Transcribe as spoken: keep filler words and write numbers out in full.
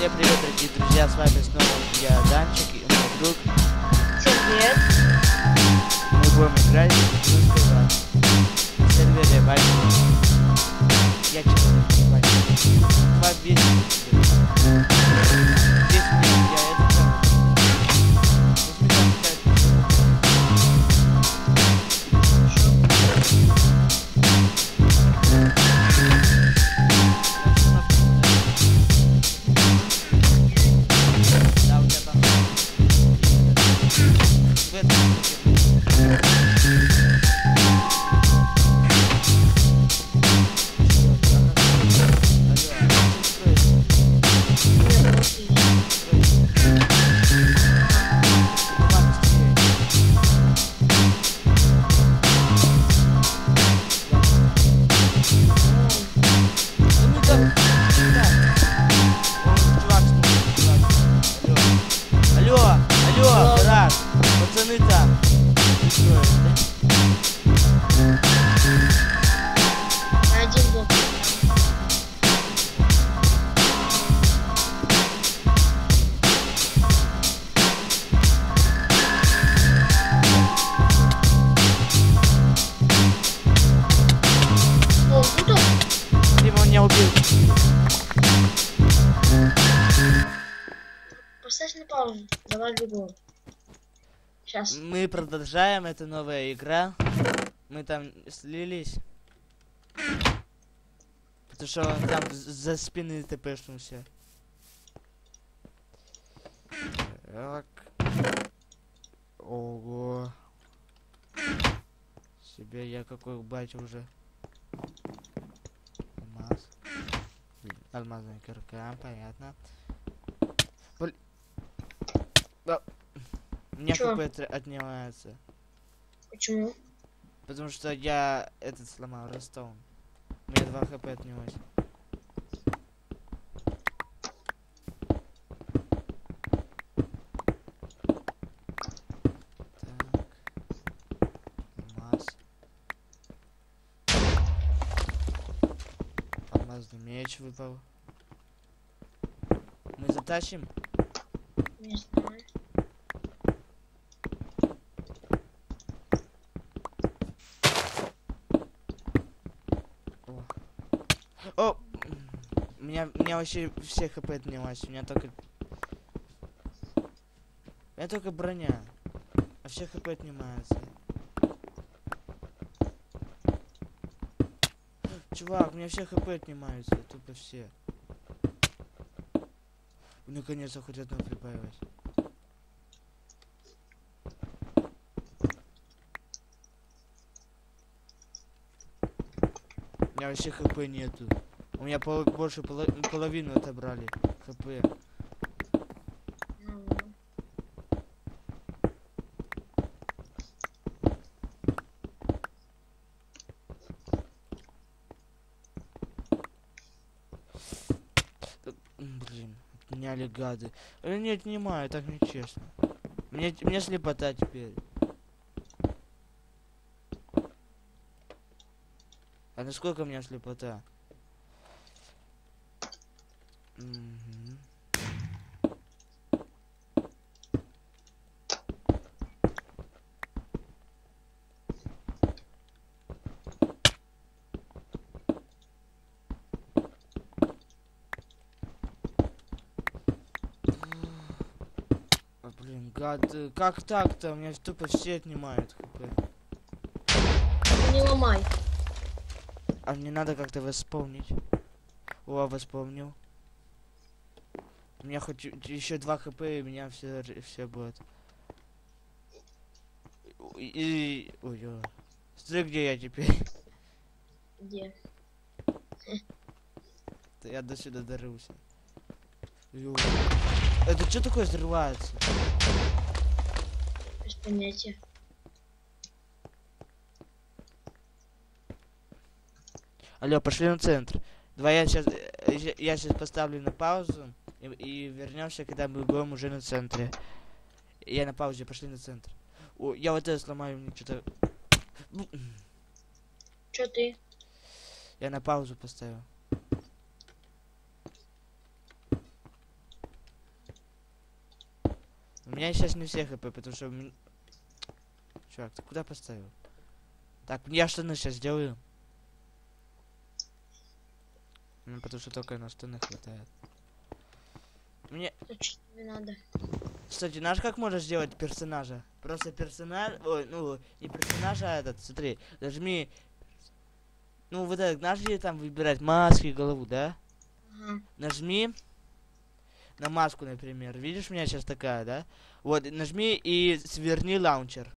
Всем привет, дорогие друзья, с вами снова я, Данчик, и мой друг. Всем привет. Мы будем играть в русский в сервере Вайфай. Я чего не понимаю. Два бесит. Здесь нет, я это делаю. Пацаны там. Один блок. О, тут он. Дима меня убил. Поставь на паузу. Давай бегу. Сейчас. Мы продолжаем, это новая игра. Мы там слились. Потому что он там за спины тпшнулся. Так. Ого. Себе я какой батя уже. Алмаз. Алмазная кирка, понятно. Блин. А. У меня Чё? хп отнимается. Почему? Потому что я этот сломал, Ростов. У меня два хп отнялось. Так. Алмаз. Алмазный меч выпал. Мы затащим? Не знаю. О! У меня, у меня вообще все хп отнялось. У меня только... У меня только броня. А все хп отнимаются. Чувак, у меня все хп отнимаются. Тупо все. Наконец-то хоть одно прибавилось. У меня вообще хп нету. У меня пол больше поло половину отобрали хп. Ну, Блин, отняли гады. Э, не отнимаю, так нечестно. Мне, мне слепота теперь. А насколько у меня слепота? Угу. А, блин, гады. Как так-то? У меня тупо все отнимают хп. не ломай. А мне надо как-то восполнить. О, восполнил. У меня хоть еще два хп, и у меня все, все будет. И, и, ой, ой. Смотри, где я теперь. Где? Я до сюда дорылся. Ё. Это что такое взрывается? Без понятия. Алло, пошли на центр. Давай я сейчас, я сейчас поставлю на паузу и, и вернемся, когда мы будем уже на центре. Я на паузе, пошли на центр. О, я вот это сломаю, мне что-то. Чё ты? Я на паузу поставил. У меня сейчас не все хп, потому что... у меня- Чувак, ты куда поставил? Так, я штаны сейчас сделаю. Ну, потому что только на штаны хватает. Мне... Что тебе надо? Кстати, знаешь, как можно сделать персонажа? Просто персонаж... Ой, ну, не персонажа, а этот, смотри. Нажми... Ну, вот этот, знаешь, где там выбирать маски и голову, да? Ага. Нажми на маску, например. Видишь, у меня сейчас такая, да? Вот, нажми и сверни лаунчер.